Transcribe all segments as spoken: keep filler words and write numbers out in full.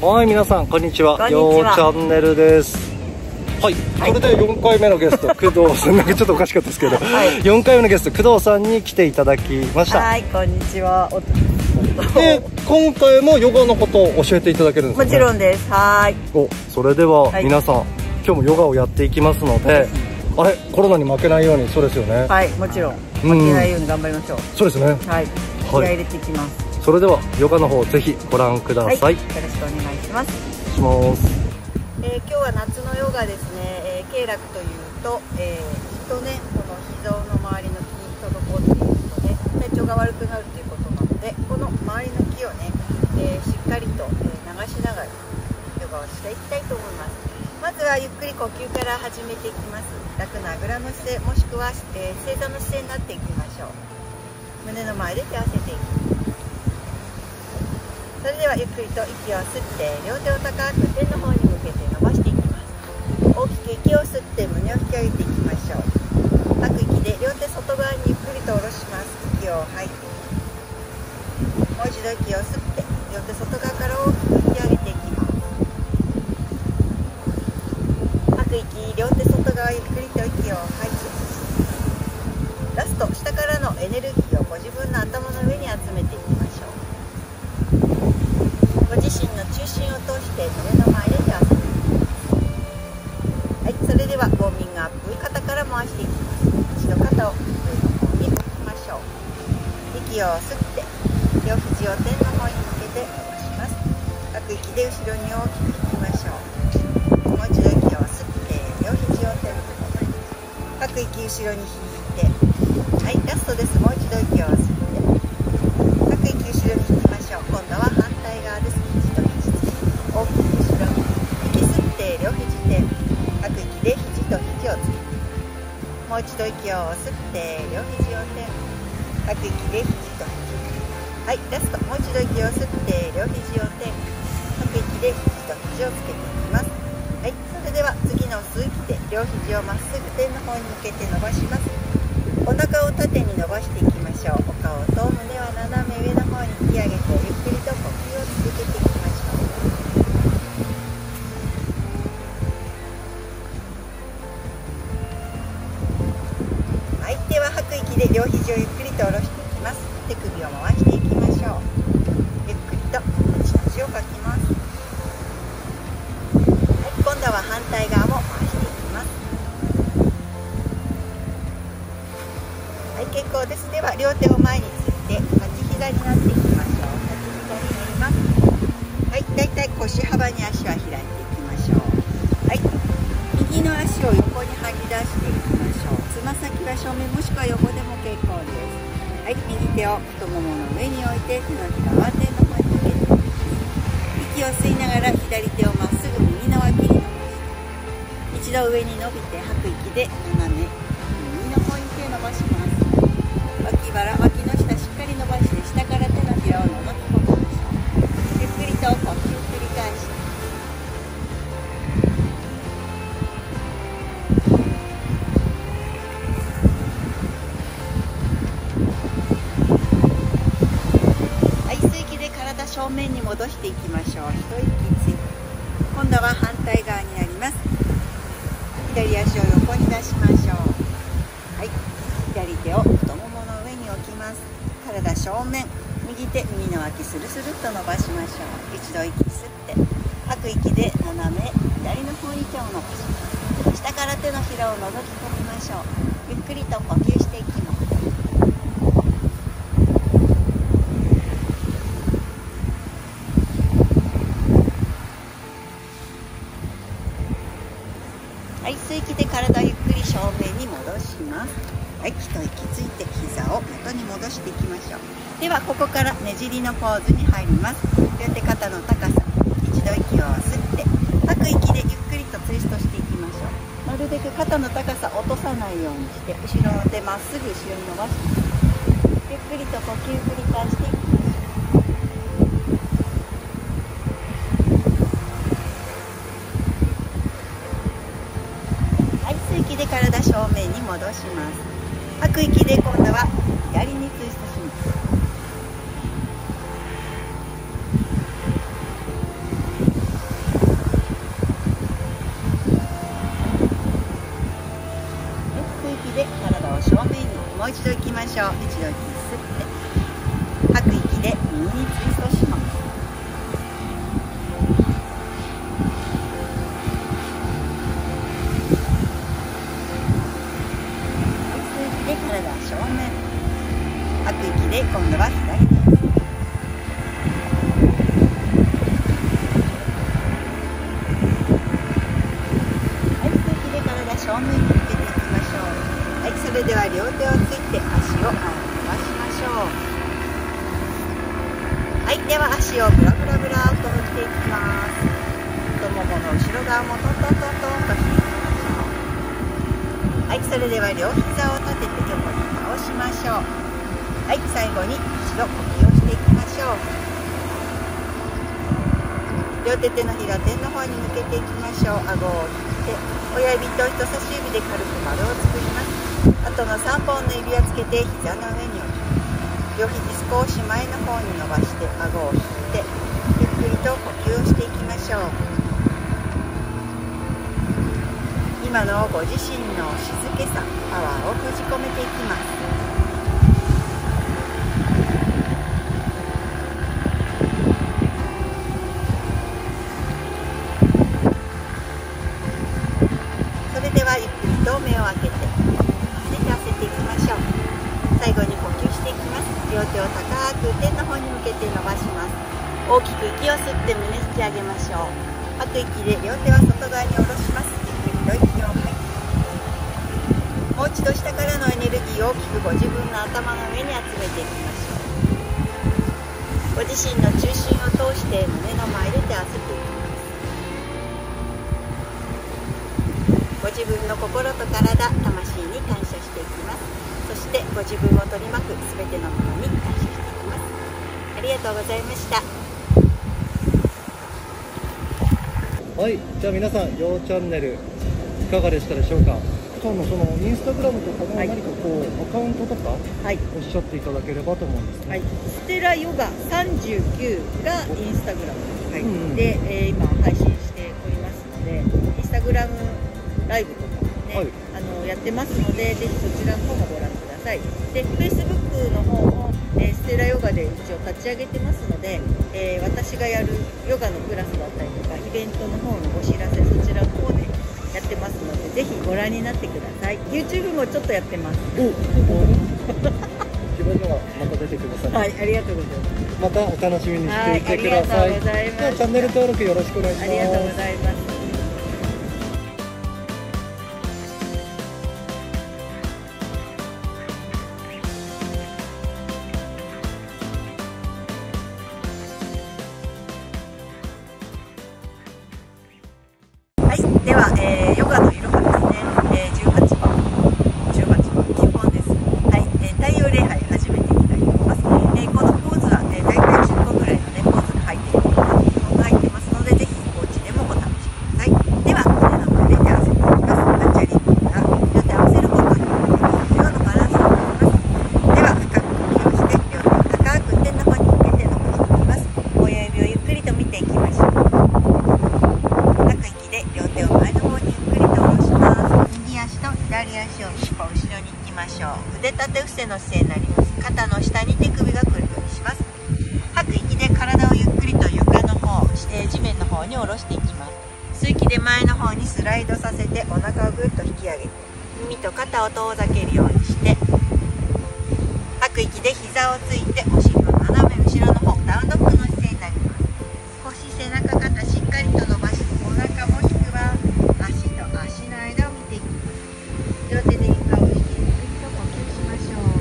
はい、皆さんこんにちは。 こんにちは。 ようチャンネルです。はい、はい、これでよんかいめのゲスト工藤さん、なんかちょっとおかしかったですけど、はい、よんかいめのゲスト工藤さんに来ていただきました。 はい、こんにちは。 で、今回もヨガのことを教えていただけるんですかね。 もちろんです。はい。 お、それでは皆さん、はい、今日もヨガをやっていきますので、あれ、コロナに負けないように。そうですよね。 はい、もちろん負けないように頑張りましょう。 そうですね。 はい、気合い入れていきます。 それではヨガの方ぜひご覧ください。はい、 よろしくお願いします。 お願いします。 えー、今日は夏のヨガですね。えー、経絡というと、えー、とね、この膝の周りの筋に滞っているとね、体調が悪くなるということなので、この周りの気をね、えー、しっかりと、えー、流しながらヨガをしていきたいと思います。まずはゆっくり呼吸から始めていきます。楽なあぐらの姿勢、もしくは、えー、正座の姿勢になっていきましょう。胸の前で手を合わせていきます。それではゆっくりと息を吸って両手を高く天の方に向けて伸ばしていきます。大きく息を吸って胸を引き上げていきましょう。吐く息で両手外側にゆっくりと下ろします。息を吐いて、もう一度息を吸って両手外側から大きく引き上げていきます。吐く息、両手外側ゆっくりと息を吐いて、ラスト下からのエネルギーをご自分の頭の上に集めていきましょう。ご自身の中心を通して胸の前で手を合わせていきます。はい、それではウォーミングアップ、肩から回していきます。一度肩を上の方に置きましょう。息を吸って両肘を天の方に向けて伸ばします。吐く息で後ろに大きく引きましょう。もう一度息を吸って両肘を天の方に、吐く息後ろに引いて、はい、ラストです。もう一度息を吸って吐く息後ろに引きましょう。今度は反対側です。肘と肘つき大きく後ろに息吸って両肘天、吐く息で肘と肘をつけて、もう一度息を吸って両肘を天、吐く息で肘と肘、はい、ラストもう一度息を吸って両肘を天、吐く息で肘と肘をつけていきます。はい、それでは次の吸う息で両肘をまっすぐ天の方に向けて伸ばします。お腹を縦に伸ばしていきましょう。お顔と胸は斜め上の方に引き上げてゆっくりと呼吸を続けていきましょう。はい、では吐く息で両肘をゆっくりと下ろしていきます。手首を回していきましょう。ゆっくりと足の字をかきます。はい、今度は反対側も回していきます。はい、結構です。では両手を前について立ち膝になっていきましょう。立ち膝になります。はい、だいたい腰幅に足は開いていきましょう。はい、右の足を横に張り出していきましょう。つま先は正面もしくは横でも結構です。はい、右手を太ももの上に置いて手のひらは天の方に向けていきます。息を吸いながら左手をまっすぐ右の脇に伸ばして、一度上に伸びて吐く息で斜め右の方に手を伸ばします。脇腹、脇の下しっかり伸ばして下から手のひらをのぞき込みましょう。ゆっくりと呼吸繰り返して、はい、吸う息で体正面に戻していきましょう。一息ついて、今度は反対側になります。左足を横に出しましょう。はい、左手を太ももの上に置きます。体正面、右手右の脇スルスルっと伸ばしましょう。一度息吸って吐く息で斜め左の方に手を伸ばします。下から手のひらを覗き込みましょう。ゆっくりと呼吸していきます。はい、吸う息で体をゆっくり正面に戻します。はい、一息ついて膝を元に戻していきましょう。ではここからねじりのポーズに入ります。両手肩の高さ、一度息を吸って吐く息でゆっくりとツイストしていきましょう。なるべく肩の高さ落とさないようにして後ろの手まっすぐ後ろに伸ばしていきます。ゆっくりと呼吸繰り返していきましょう。で体正面に戻します。吐く息で今度は左にツイストします。 で体を正面にもう一度いきましょう。一度息吸って吐く息で右にツイストします。吸って体は正面、吐く息で今度は左手。正面に向けていきましょう。はい、それでは両手をついて足を前に伸ばしましょう。はい、では足をブラブラブラーと振っていきます。太ももの後ろ側もトントントントンとしていきましょう。はい、それでは両膝を立てて横に倒しましょう。はい、最後に一度呼吸をしていきましょう。両手手のひら天の方に向けていきましょう。顎を切って親指と人差し指で軽く丸を作ります。あとのさんぼんの指をつけて膝の上に置き、両肘少し前の方に伸ばして顎を引いてゆっくりと呼吸をしていきましょう。今のご自身の静けさ、パワーを封じ込めていきます。ゆっくりと目を開けて寝かせていきましょう。最後に呼吸していきます。両手を高く天の方に向けて伸ばします。大きく息を吸って胸引き上げましょう。吐く息で両手は外側に下ろします。ゆっくりと息を吐いて、もう一度下からのエネルギーを大きくご自分の頭の上に集めていきましょう。ご自身の中心を通して胸の前で手を合わせていきます。ご自分の心と体、魂に感謝していきます。そしてご自分を取り巻くすべてのものに感謝していきます。ありがとうございました。 はい、じゃあ皆さん、ようチャンネルいかがでしたでしょうか。今日のそのインスタグラムとかの何かこう、アカウントとか、はい、おっしゃっていただければと思うんですね。はい、 ステラヨガさんじゅうきゅうがインスタグラムです。はい、うん、で、えー、今配信しておりますので、インスタグラムライブとかね、はい、あのやってますので、ぜひそちらの方もご覧ください。で、Facebook の方も、えー、ステラヨガで一応立ち上げてますので、えー、私がやるヨガのクラスだったりとか、イベントの方のお知らせ、そちらの方でやってますので、ぜひご覧になってください。YouTube もちょっとやってます。おお自分のはまた出てください。 はい、ありがとうございます。 またお楽しみにしていてください。はい、ありがとうございます。ではチャンネル登録よろしくお願いします。 ありがとうございます。はい、では、えー、ヨガのいろはですね、えー、じゅうはちばん、じゅうはちばん、基本です。はい、えー、太陽礼拝始めていきたいと思います。えー、このポーズは、えー、大体じゅっこぐらいのね、ポーズが入っているので、基本が入ってますので、ぜひお家でもお試しください。では、胸の前で手合わせていきます。ガッチャリンが両手合わせることによって両のバランスをとります。では、深く呼吸して、両手を高く天の方に向けて伸ばしていきます。親指をゆっくりと見ていきましょう。両手を前の方にゆっくりと下ろします。右足と左足を一歩後ろに行きましょう。腕立て伏せの姿勢になります。肩の下に手首が来るようにします。吐く息で体をゆっくりと床の方、えー、地面の方に下ろしていきます。吸う息で前の方にスライドさせてお腹をぐっと引き上げて、耳と肩を遠ざけるようにして、吐く息で膝をついてお尻の斜め後ろの方、ダウンドッグの姿勢になります。腰、背中、肩しっかりと伸ばして、お腹も引くわ。足と足の間を見ていきます。両手で床を引き、ゆっくりと呼吸しましょう。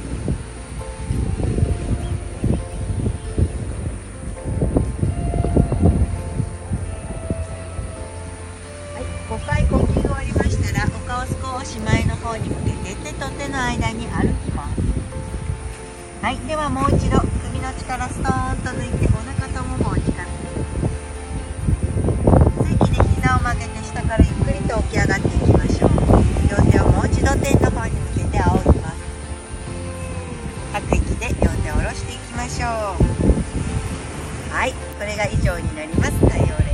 はい、ごかい呼吸終わりましたら、お顔少し前の方に向けて手と手の間に歩きます。はい、ではもう一度首の力ストーンと抜いて、お腹とももを近づけ膝を曲げて下からゆっくりと起き上がっていきましょう。両手をもう一度天の方に向けて仰ぎます。吐く息で両手を下ろしていきましょう。はい、これが以上になります。太陽